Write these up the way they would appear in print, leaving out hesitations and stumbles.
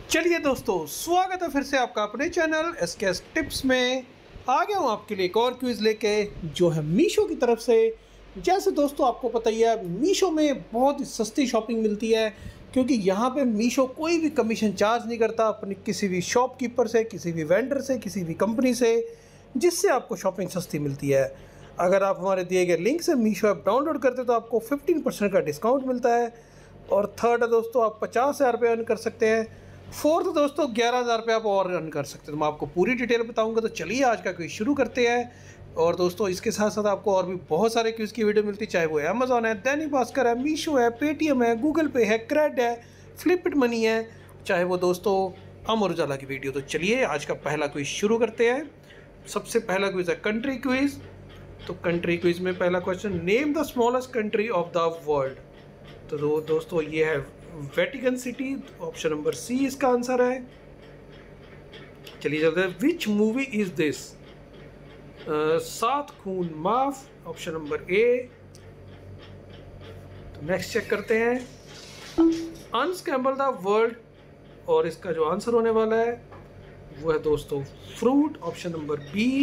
चलिए दोस्तों, स्वागत है फिर से आपका अपने चैनल एसकेएस टिप्स में। आ गया हूँ आपके लिए एक और क्विज़ लेके, जो है मीशो की तरफ से। जैसे दोस्तों आपको पता ही है, मीशो में बहुत ही सस्ती शॉपिंग मिलती है, क्योंकि यहाँ पे मीशो कोई भी कमीशन चार्ज नहीं करता अपनी किसी भी शॉपकीपर से, किसी भी वेंडर से, किसी भी कंपनी से, जिससे आपको शॉपिंग सस्ती मिलती है। अगर आप हमारे दिए गए लिंक से मीशो ऐप डाउनलोड करते तो आपको 15% का डिस्काउंट मिलता है। और थर्ड है दोस्तों, आप 50,000 रुपये अर्न कर सकते हैं। फोर्थ दोस्तों, 11,000 रुपये आप और अर्न कर सकते हैं। तो मैं आपको पूरी डिटेल बताऊंगा। तो चलिए आज का क्विज शुरू करते हैं। और दोस्तों इसके साथ साथ आपको और भी बहुत सारे क्विज की वीडियो मिलती है, चाहे वो अमेजॉन है, दैनिक भास्कर है, मीशो है, पेटीएम है, गूगल पे है, क्रेड है, फ्लिपकार्ट मनी है, चाहे वो दोस्तों अमर उजाला की वीडियो। तो चलिए आज का पहला क्विज शुरू करते हैं। सबसे पहला क्विज है कंट्री क्विज। तो कंट्री क्विज में पहला question, name the smallest country of the world. तो दोस्तों ये है Vatican City. Option number C इसका आंसर है। चलिए चलते हैं, विच मूवी इज दिस। सात खून माफ। Option number A. तो नेक्स्ट चेक करते हैं, अनस्क्रैम्बल द वर्ल्ड। और इसका जो आंसर होने वाला है वो है दोस्तों फ्रूट। Option number B.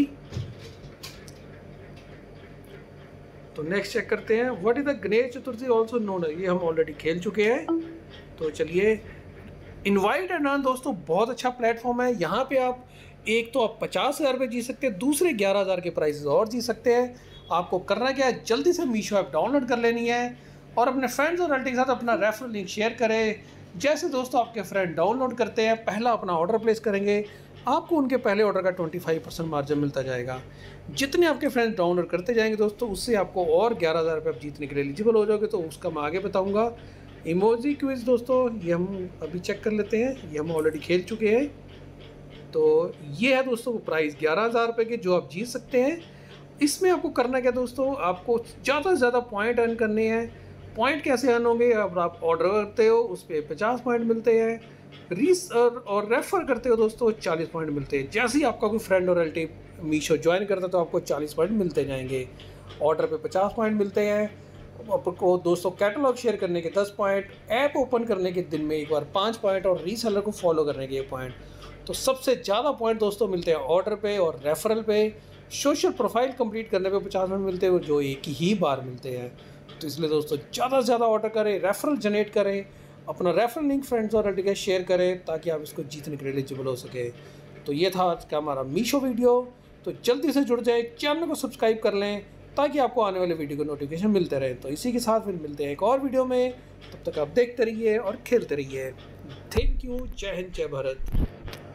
तो नेक्स्ट चेक करते हैं, what is the Ganesh Chaturthi also known. ये हम ऑलरेडी खेल चुके हैं। तो चलिए, इनवाइट एंड अर्न दोस्तों बहुत अच्छा प्लेटफॉर्म है। यहाँ पे आप एक तो आप 50,000 रुपये जीत सकते हैं, दूसरे 11,000 के प्राइजेस और जीत सकते हैं। आपको करना क्या है, जल्दी से मीशो ऐप डाउनलोड कर लेनी है और अपने फ्रेंड्स और रिलेटिव के साथ अपना रेफरल लिंक शेयर करें। जैसे दोस्तों आपके फ्रेंड डाउनलोड करते हैं, पहला अपना ऑर्डर प्लेस करेंगे, आपको उनके पहले ऑर्डर का 25% मार्जिन मिलता जाएगा। जितने आपके फ्रेंड्स डाउनलोड करते जाएंगे दोस्तों, उससे आपको और 11,000 रुपये आप जीतने के लिए एलिजिबल हो जाओगे। तो उसका मैं आगे बताऊंगा। इमोजी क्विज दोस्तों ये हम अभी चेक कर लेते हैं, ये हम ऑलरेडी खेल चुके हैं। तो ये है दोस्तों वो प्राइस 11,000 रुपये के, जो आप जीत सकते हैं। इसमें आपको करना क्या दोस्तों, आपको ज़्यादा से ज़्यादा पॉइंट अर्न करने हैं। पॉइंट कैसे अर्न होंगे, अब आप ऑर्डर करते हो उस पर 50 पॉइंट मिलते हैं, रीस और रेफ़र करते हो दोस्तों 40 पॉइंट मिलते हैं। जैसे ही आपका कोई फ्रेंड और रिलेटिव मीशो ज्वाइन करता है तो आपको 40 पॉइंट मिलते जाएंगे। ऑर्डर पे 50 पॉइंट मिलते हैं। आपको दोस्तों कैटलॉग शेयर करने के 10 पॉइंट, ऐप ओपन करने के दिन में एक बार 5 पॉइंट और रीसेलर को फॉलो करने के 1 पॉइंट। तो सबसे ज़्यादा पॉइंट दोस्तों मिलते हैं ऑर्डर पे और रेफरल पे। सोशल प्रोफाइल कंप्लीट करने पे 50 पॉइंट मिलते हैं, जो एक ही बार मिलते हैं। तो इसलिए दोस्तों ज़्यादा से ज़्यादा ऑर्डर करें, रेफरल जनरेट करें, अपना रेफरल लिंक फ्रेंड्स और रिलेटिव शेयर करें, ताकि आप इसको जीतने के लिए एलिजिबल हो सके। तो ये था आज का हमारा मीशो वीडियो। तो जल्दी से जुड़ जाए, चैनल को सब्सक्राइब कर लें, ताकि आपको आने वाले वीडियो को नोटिफिकेशन मिलते रहे। तो इसी के साथ फिर मिलते हैं एक और वीडियो में। तब तक आप देखते रहिए और खेलते रहिए। Thank you. जय हिंद, जय भारत।